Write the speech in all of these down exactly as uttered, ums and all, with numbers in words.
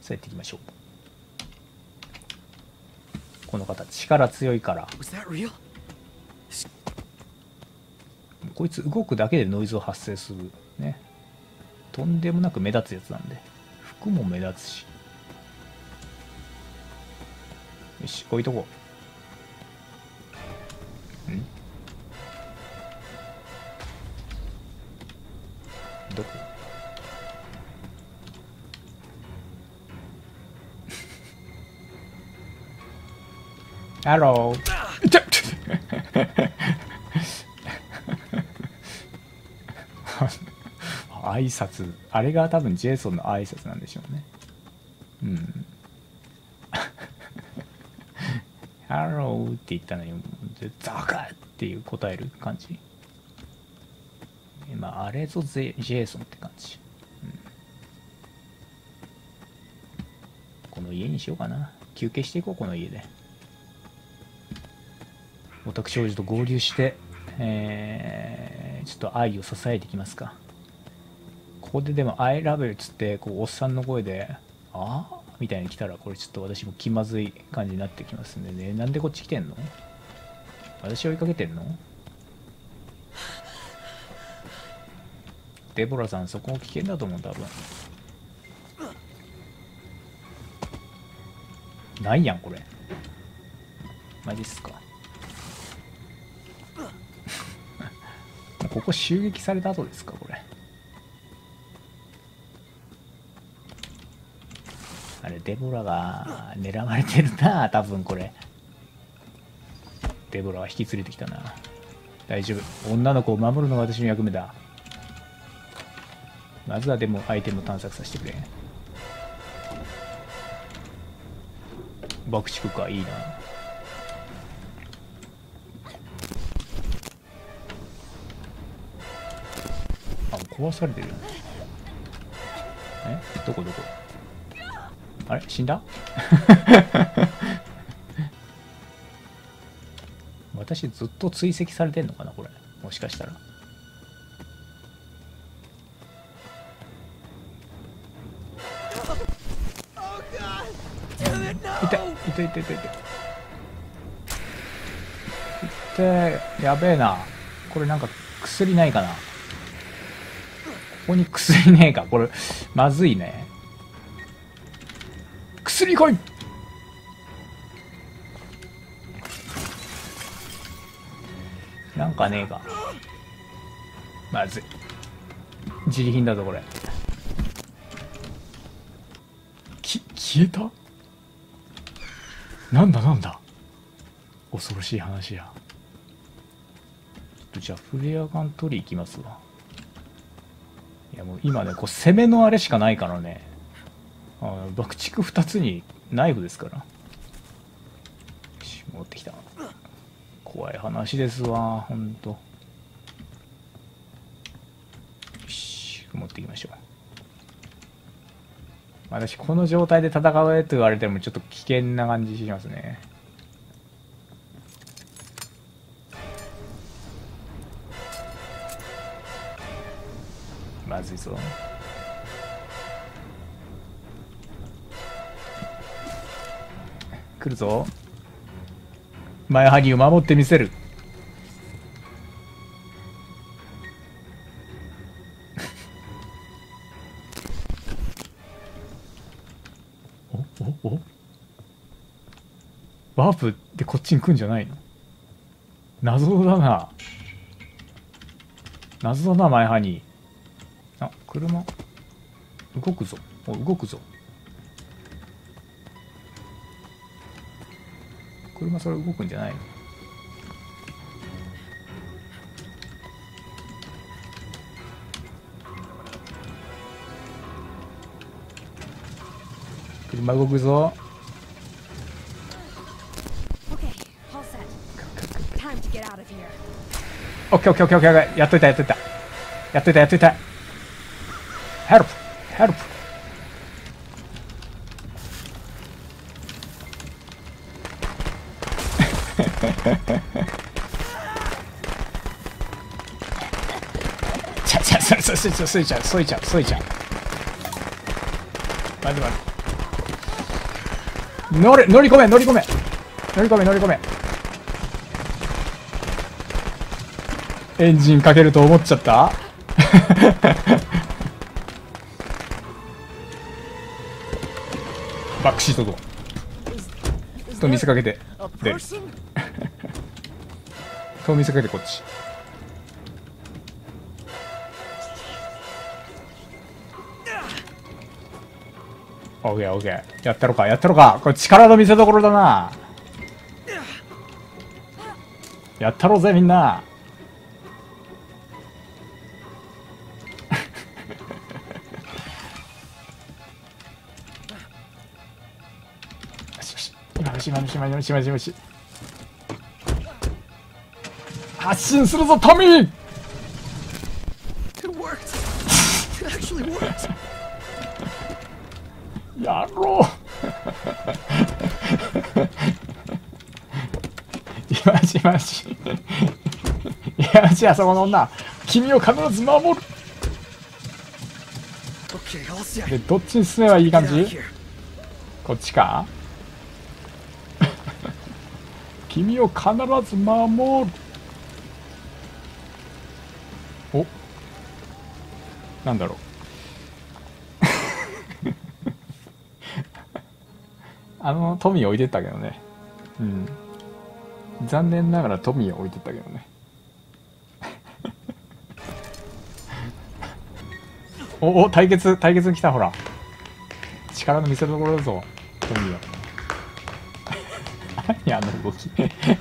そうやっていきましょう。この方力強いから。こいつ動くだけでノイズを発生するね。とんでもなく目立つやつなんで、服も目立つし。よし、置いとこう。んどこハロー。いっちゃっ挨拶、あれが多分ジェイソンの挨拶なんでしょうね。うん。ハローって言ったのに、ザカっていう答える感じ。まあ、あれぞジェイソンって感じ。うん、この家にしようかな。休憩していこう、この家で。オタク少女と合流して、えー、ちょっと愛を支えていきますか。ここででも「I love you」っつってこうおっさんの声で「ああ?」みたいに来たらこれちょっと私も気まずい感じになってきますんでね。なんでこっち来てんの？私追いかけてんの？デボラさんそこ危険だと思う多分。ないやんこれ。マジっすか。ここ襲撃された後ですかこれ。あれデボラが狙われてるな多分これ。デボラは引き連れてきたな。大丈夫、女の子を守るのが私の役目だ。まずはでもアイテムを探索させてくれ。爆竹か、いいな。あ、壊されてる。え、どこどこ。あれ死んだ私ずっと追跡されてんのかなこれ、もしかしたら。痛い痛い痛い痛い痛い痛い。やべえな。これなんか薬ないかな。ここに薬ねえか。これまずいね。薬来い。なんかねえか。まずい。自利品だぞこれ。き消えた。なんだなんだ。恐ろしい話や。じゃあフレアガン取り行きますわ。いやもう今ねこう攻めのあれしかないからね。あ爆竹ふたつにナイフですから。よし持ってきた。怖い話ですわほんと。よし持っていきましょう。私この状態で戦えと言われてもちょっと危険な感じしますね。まずいぞ。来るぞ。マヤハギを守ってみせる。おおおワープでこっちに来んじゃないの。謎だな謎だなマヤハニー。あ、車動くぞ。お動くぞ。車それ動くんじゃないの。車動くぞ。オッケーオッケーオッケーオッケー。やっといたやっといたやっといたやっといた。ヘルプヘルプ。ちゃちゃそそそそいちゃうそいちゃうそいちゃう。待って待って。 乗れ乗り込め乗り込め乗り込め乗り込め。エンジンかけると思っちゃった。バックシートとと見せかけて出る。と見せかけてこっち。オッケーオッケー、やったろかやったろか。これ力の見せ所だな。やったろうぜみんな。よしよし、今のし今のし今のし今のし今のし発進するぞトミー。やろう。今し今し今し、あそこの女君を必ず守る。でどっちに進めばいい感じ。こっちか。君を必ず守る。お、なんだろう。あのトミー置いてったけどね。うん、残念ながらトミー置いてったけどね。おお、対決対決に来た。ほら力の見せ所だぞトミーは。何あの動き。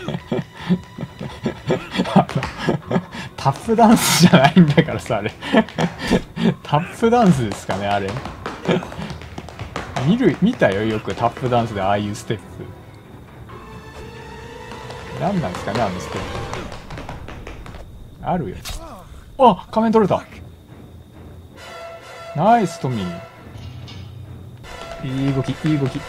あのタップダンスじゃないんだからさ、あれ。タップダンスですかねあれ。見る見たよよく、タップダンスでああいうステップ。何なんですかねあのステップ。あるよ。あ、仮面取れた。ナイストミー。いい動きいい動き。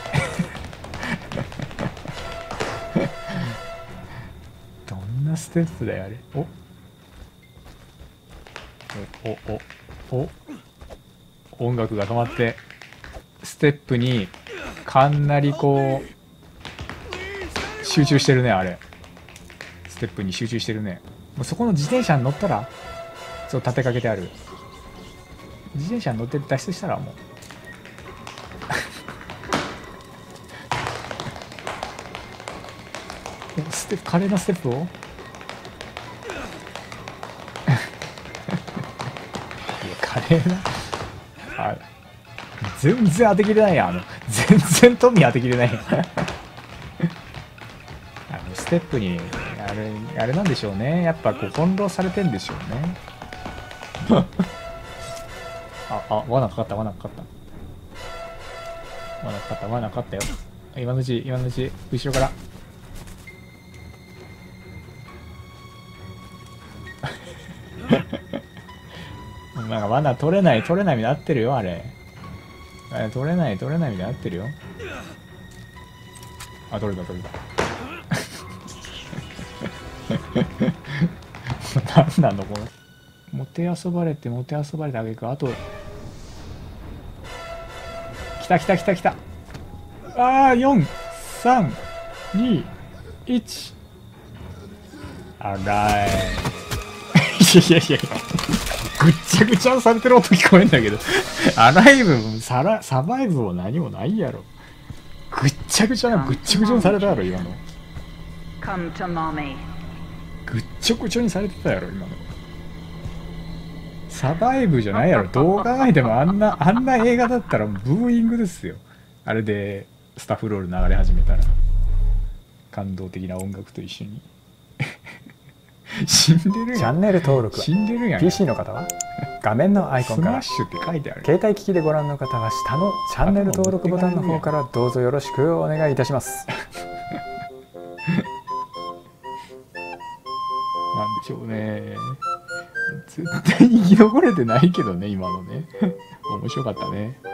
どんなステップだよあれ。おおおおお、音楽が止まってステップにかなりこう集中してるねあれ。ステップに集中してるね。もうそこの自転車に乗ったらそう立てかけてある。自転車に乗って脱出したらもうステップ、華麗なステップを。いや華麗なあ、全然当てきれないやん。あの全然トミー当てきれないやん。あのステップにあれあれなんでしょうね。やっぱこう翻弄されてんでしょうね。ああ、罠かかった罠かかった罠かかった罠かかったよ。今のうち今のうち後ろから。なんか罠取れない取れないみたいになってるよあれ。あれ取れない取れないみたいになってるよ。あ、取れた取れた。何なのこの。もて遊ばれてもて遊ばれてあげくあと。来た来た来た来た。ああよんさんにいち。あらい。いやいやいやぐっちゃぐちゃされてる音聞こえんだけど。アライブもサラサバイブも何もないやろ。ぐっちゃぐちゃなぐっちゃぐちゃにされたやろ今の。ぐっちゃぐちゃにされてたやろ今の。サバイブじゃないやろ。どう考えてもあんなあんな映画だったらブーイングですよ。あれでスタッフロール流れ始めたら感動的な音楽と一緒に。死んでるやん。 チャンネル登録は死んでるやん。 ピーシー の方は画面のアイコンから、 スマッシュって書いてある。 携帯機器でご覧の方は下のチャンネル登録ボタンの方からどうぞよろしくお願いいたします。 なんでしょうね。絶対に生き残れてないけどね今のね。面白かったね。